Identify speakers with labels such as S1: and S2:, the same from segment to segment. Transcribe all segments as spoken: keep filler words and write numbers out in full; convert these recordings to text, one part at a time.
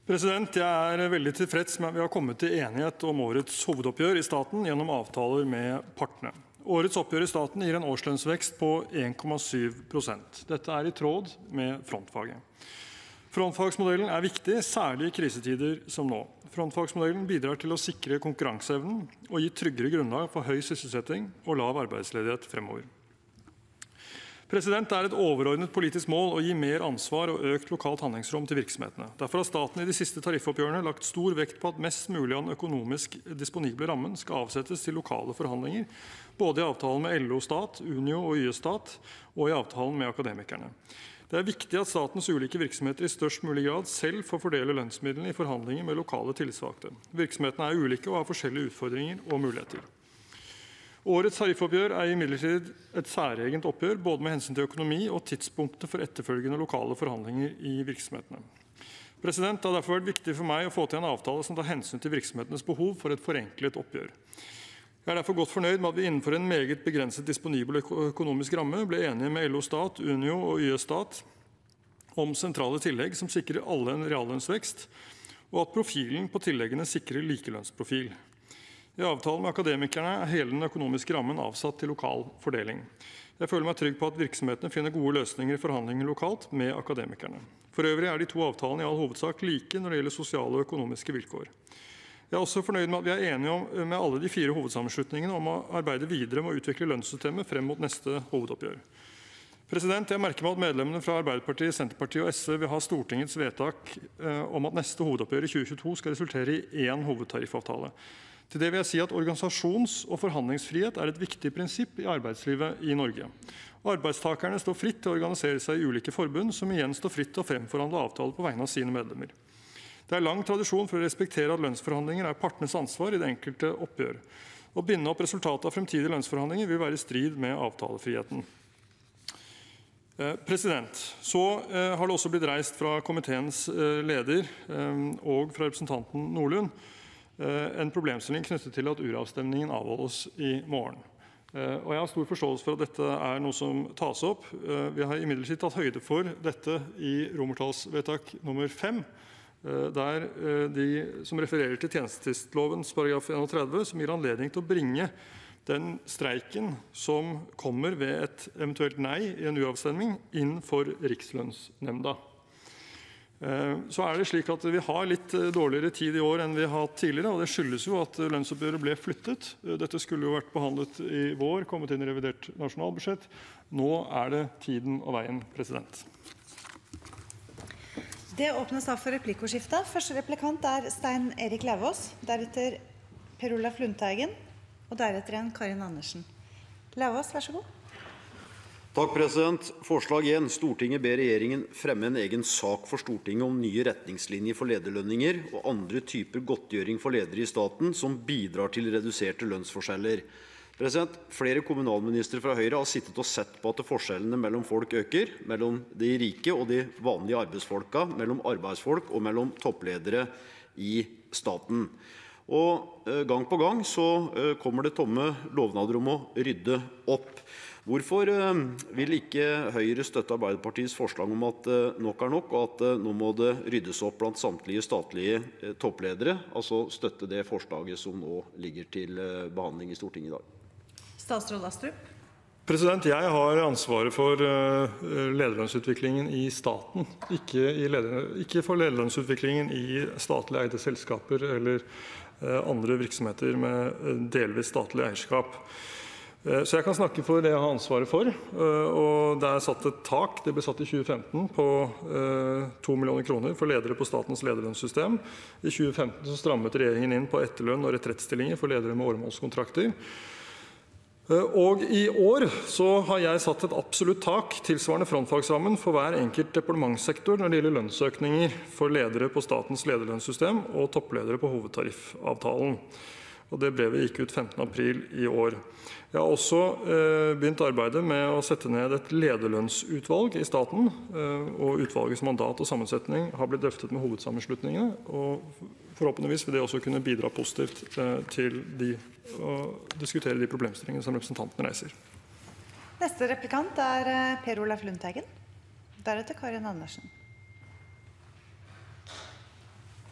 S1: President, Jeg er veldig tilfreds med at vi har kommet til enighet om årets hovedoppgjør i staten gjennom avtaler med partene. Årets oppgjør i staten gir en årslønnsvekst på en komma syv prosent. Dette er i tråd med frontfaget. Frontfagsmodellen er viktig, særlig i krisetider som nå. Frontfagsmodellen bidrar til å sikre konkurranseevnen og gi tryggere grunnlag for høy sysselsetting og lav arbeidsledighet fremover. President, Det er et overordnet politisk mål å gi mer ansvar og økt lokalt handlingsrom til virksomhetene. Derfor har staten i de siste tariffoppgjørene lagt stor vekt på at mest mulig av den økonomisk disponible rammen skal avsettes til lokale forhandlinger, både i avtalen med L O Stat, Unio og Y S Stat og i avtalen med akademikerne. Det er viktig at statens ulike virksomheter i størst mulig grad selv får fordele lønnsmidlene i forhandlinger med lokale tillitsvalgte. Virksomhetene er ulike og har forskjellige utfordringer og muligheter. Årets tariffoppgjør er imidlertid et særegent oppgjør, både med hensyn til økonomi og tidspunktet for etterfølgende lokale forhandlinger i virksomhetene. President, Det har derfor vært viktig for meg å få til en avtale som tar hensyn til virksomhetenes behov for et forenklet oppgjør. Jeg er derfor godt fornøyd med at vi innenfor en meget begrenset disponibel økonomisk ramme ble enige med L O Stat, Unio og Y S Stat om sentrale tillegg som sikrer alle en reallønnsvekst, og at profilen på tilleggene sikrer likelønnsprofil. I avtalen med akademikerne er hele den økonomiske rammen avsatt til lokal fordeling. Jeg føler meg trygg på at virksomhetene finner gode løsninger i forhandlinger lokalt med akademikerne. For øvrig er de to avtalene i all hovedsak like når det gjelder sosiale og økonomiske vilkår. Jeg er også fornøyd med at vi er enige om, med alle de fire hovedsammenslutningene om å arbeide videre med å utvikle lønnssystemet frem mot neste hovedoppgjør. President, Jeg merker meg at medlemmene fra Arbeiderpartiet, Senterpartiet og S V vil ha Stortingets vedtak eh, om at neste hovedoppgjør i tjue tjueto skal resultere i én hovedtariffavtale. Til det vil jeg si at organisasjons- og forhandlingsfrihet er et viktig prinsipp i arbeidslivet i Norge. Arbeidstakerne står fritt til å organisere seg i ulike forbund, som igjen står fritt til å fremforhandle avtaler på vegne av sine medlemmer. Det er lang tradisjon for å respektere at lønnsforhandlinger er partenes ansvar i det enkelte oppgjør. Å binde opp resultatet av fremtidige lønnsforhandlinger vil være i strid med avtalefriheten. President, Så har det også blitt reist fra komiteens leder og fra representanten Nordlund en problemstilling knyttet til at uravstemningen avholdes i morgen. Og Jeg har stor forståelse for at dette er noe som tas opp. Vi har imidlertid tatt høyde for dette i romertallsvedtak nummer fem, der de som refererer til tjenestetvistlovens paragraf trettién, som gir anledning til å bringe den streiken som kommer ved et eventuelt nei i en uravstemning inn for Rikslønnsnemnda. Så er det slik at vi har litt dårligere tid i år enn vi har hatt tidligere, og det skyldes jo at lønnsoppgjøret ble flyttet. Dette skulle jo vært behandlet i vår, kommet inn i revidert nasjonalbudsjett. Nå er det tiden og veien, president.
S2: Det åpnes da for replikkordskifte. Første replikant er Stein Erik Lauvås, deretter Per Olaf Lundteigen, og deretter igjen Karin Andersen. Lauvås, vær så god.
S3: Takk, president. Forslag én. Stortinget ber regjeringen fremme en egen sak for Stortinget om nye retningslinjer for lederlønninger og andre typer godtgjøring for ledere i staten som bidrar til reduserte lønnsforskjeller. President, Flere kommunalministre fra Høyre har sittet og sett på at forskjellene mellom folk øker, mellom de rike og de vanlige arbeidsfolka, mellom arbeidsfolk og mellom toppledere i staten. Og gang på gang så kommer det tomme lovnader om å rydde opp. Hvorfor vil ikke Høyre støtte Arbeiderpartiets forslag om at nok er nok, og at nå må det ryddes opp blant samtlige statlige toppledere, altså støtte det forslaget som nå ligger til behandling i Stortinget i dag?
S2: Statsråd Astrup.
S1: President, Jeg har ansvaret for lederlønnsutviklingen i staten, ikke, i leder, ikke for lederlønnsutviklingen i statlig eide selskaper eller andre virksomheter med delvis statlig eierskap. Så jeg kan snakke for det jeg har ansvaret for, og det er satt et tak, det ble satt i tjue femten på to millioner kroner for ledere på statens lederlønnssystem. I tjue femten så strammet regjeringen inn på etterlønn og retrettstillinger for ledere med åremålskontrakter. Og i år så har jeg satt et absolutt tak tilsvarende frontfagsrammen for hver enkelt departementssektor når det gjelder lønnsøkninger for ledere på statens lederlønnssystem og toppledere på hovedtariffavtalen. Og det brevet gikk ut femtende april i år. Jeg har også eh, begynt arbeidet med å sette ned et lederlønnsutvalg i staten, eh, og utvalgets mandat og sammensetning har blitt drøftet med hovedsammenslutningene, og forhåpentligvis vil det også kunne bidra positivt eh, til de, å diskutere de problemstillingene som representanten reiser.
S2: Neste replikant er Per Olaf Lundteigen, deretter Karin Andersen.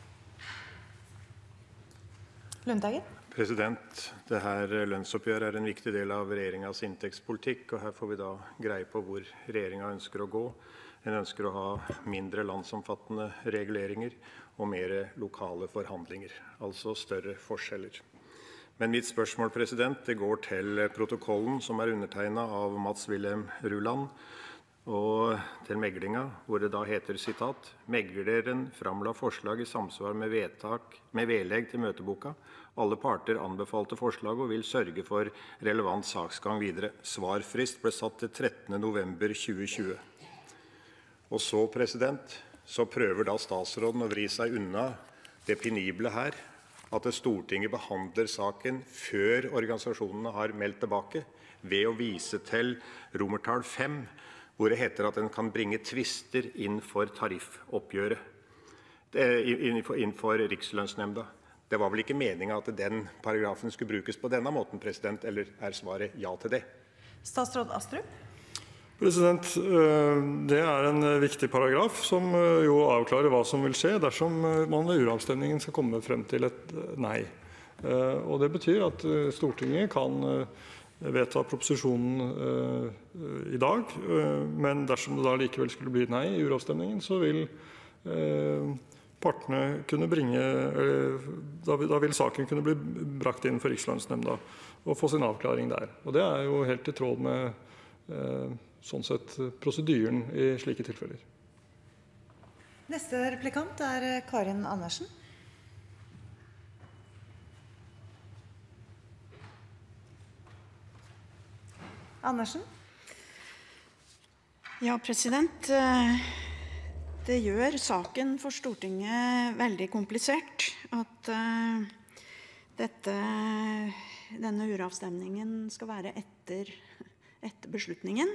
S2: Lundteigen.
S4: President, det her lønnsoppgjøret er en viktig del av regjeringas inntektspolitikk, og her får vi da greie på hvor regjeringa ønsker å gå. En ønsker å ha mindre landsomfattende reguleringer og mer lokale forhandlinger, altså større forskjeller. Men mitt spørsmål, president, det går til protokollen som er undertegnet av Mats Wilhelm Ruland, og til meglinga, hvor det da heter, sitat, «Megleren framla forslag i samsvar med vedtak, med vedlegg til møteboka. Alle parter anbefalte forslag og vil sørge for relevant saksgang videre. Svarfrist ble satt til trettende november tjue tjue. Og så, president, så prøver da statsråden å vri seg unna det penible her, at Stortinget behandler saken før organisasjonene har meldt tilbake, ved å vise til romertall fem, hvor det heter at en kan bringe tvister innenfor tariffoppgjøret, innenfor Rikslønnsnemnda. Det var vel ikke meningen at den paragrafen skulle brukes på denne måten, president, eller er svaret ja til det?
S2: Statsråd Astrup?
S1: President, det er en viktig paragraf som jo avklarer hva som vil skje dersom man ved uravstemningen skal komme frem til et nei. Og det betyr at Stortinget kan vedta proposisjonen uh, i dag, uh, men dersom det da likevel skulle bli nei i uravstemningen, så vil uh, partene kunne bringe, uh, da, vil, da vil saken kunne bli brakt inn for Rikslønnsnemnda og få sin avklaring der. Og det er jo helt i tråd med uh, sånn sett prosedyren i slike tilfeller.
S2: Neste replikant er Karin Andersen. Andersen?
S5: Ja, president. Det gjør saken for Stortinget veldig komplisert at uh, dette, denne uravstemningen skal være etter, etter beslutningen.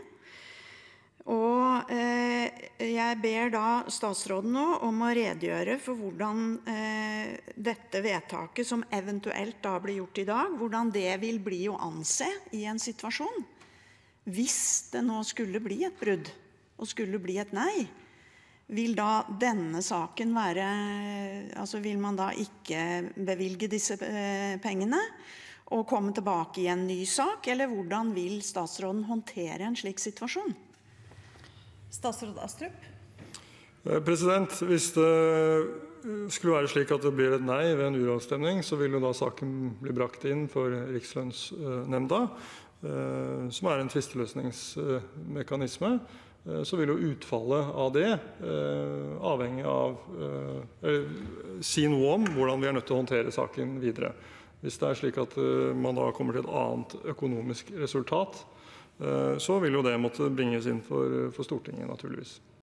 S5: Og uh, jeg ber da statsråden nå om å redegjøre for hvordan uh, dette vedtaket som eventuelt da blir gjort i dag, hvordan det vil bli å anse i en situasjon. Hvis det nå skulle bli et brudd, og skulle bli et nei, vil da denne saken være, altså vil man da ikke bevilge disse pengene og komme tilbake i en ny sak, eller hvordan vil statsråden håndtere en slik situasjon?
S2: Statsråd Astrup?
S1: President, hvis det skulle være slik at det blir et nei ved en uravstemning, så vil jo da saken bli brakt inn for Rikslønnsnemnda, som er en tvisteløsningsmekanisme, så vil jo utfallet av det avhengig av, eller si noe om hvordan vi er nødt til å håndtere saken videre. Hvis det er slik at man da kommer til et annet økonomisk resultat, så vil jo det måtte bringes inn for, for Stortinget naturligvis.